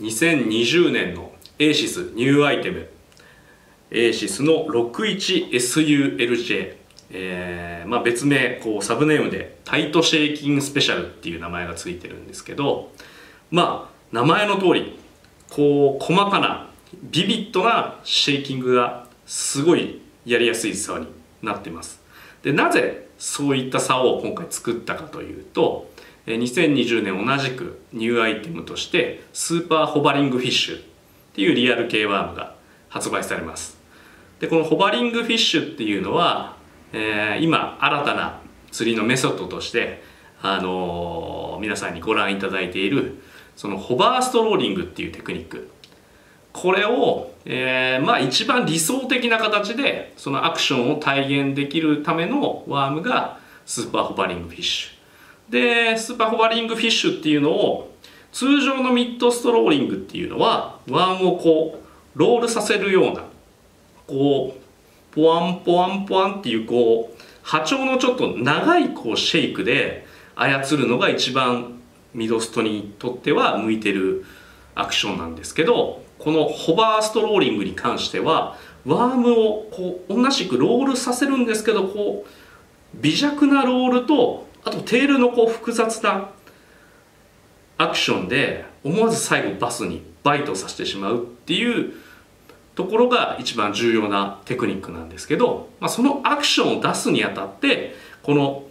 2020年のエーシスニューアイテム、エーシスの 61SULJ、別名サブネームでタイトシェイキングスペシャルっていう名前がついてるんですけど、名前の通り細かなビビッドなシェイキングがすごいやりやすい竿になっています。で、なぜそういった竿を今回作ったかというと、2020年同じくニューアイテムとしてスーパーホバリングフィッシュっていうリアル系ワームが発売されます。で、このホバリングフィッシュっていうのは、今新たな釣りのメソッドとして、皆さんにご覧いただいているそのホバーストローリングっていうテクニック、これを、一番理想的な形でそのアクションを体現できるためのワームがスーパーホバリングフィッシュで、スーパーホバリングフィッシュっていうのを通常のミッドストローリングっていうのはワームをロールさせるようなポワンポワンポワンっていう波長のちょっと長いシェイクで操るのが一番ミドストにとっては向いてるアクションなんですけど、このホバーストローリングに関してはワームを同じくロールさせるんですけど、微弱なロールとあとテールの複雑なアクションで思わず最後バスにバイトさせてしまうっていうところが一番重要なテクニックなんですけど、そのアクションを出すにあたってこの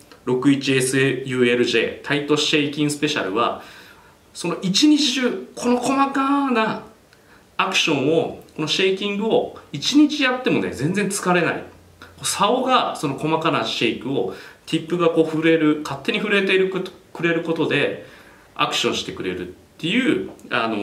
61SULJ タイトシェイキングスペシャルはその一日中この細かなアクションをこのシェイキングを一日やってもね全然疲れない。竿がその細かなシェイクをティップが勝手に触れてくれることでアクションしてくれるっていう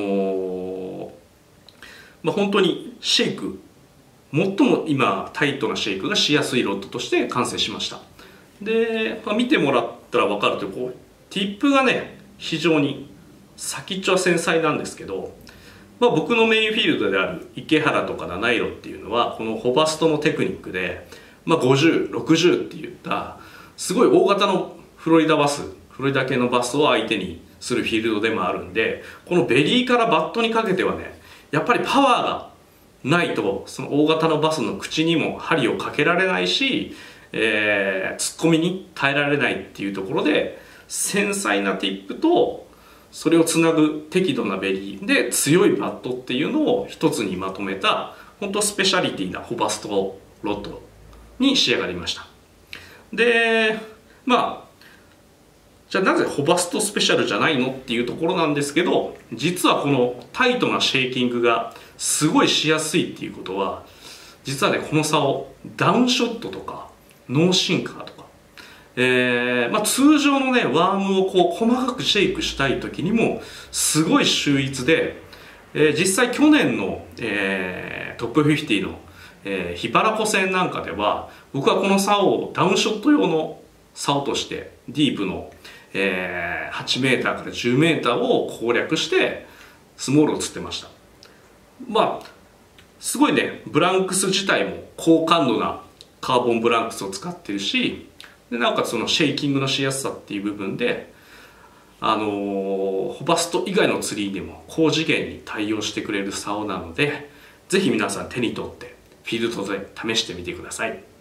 本当にシェイク最も今タイトなシェイクがしやすいロッドとして完成しました。で、見てもらったら分かるとティップがね非常に先っちょは繊細なんですけど、僕のメインフィールドである池原とか七色っていうのはこのホバストのテクニックで、50、60っていったすごい大型のフロリダ系のバスを相手にするフィールドでもあるんで、このベリーからバットにかけてはねやっぱりパワーがないとその大型のバスの口にも針をかけられないし、ツッコミに耐えられないっていうところで繊細なティップとそれをつなぐ適度なベリーで強いバットっていうのを一つにまとめた本当スペシャリティなホバストロッドに仕上がりました。で、じゃあなぜホバストスペシャルじゃないのっていうところなんですけど、実はこのタイトなシェイキングがすごいしやすいっていうことは、実はねこの竿ダウンショットとかノーシンカーとか、通常のねワームを細かくシェイクしたい時にもすごい秀逸で、実際去年の、トップ50の、ヒバラコ戦なんかでは僕はこの竿をダウンショット用の竿としてディープの、8m から 10m を攻略してスモールを釣ってました。すごいねブランクス自体も高感度なカーボンブランクスを使ってるし、でなおかつそのシェイキングのしやすさっていう部分でホバスト以外の釣りにも高次元に対応してくれる竿なので、ぜひ皆さん手に取ってフィールドで試してみてください。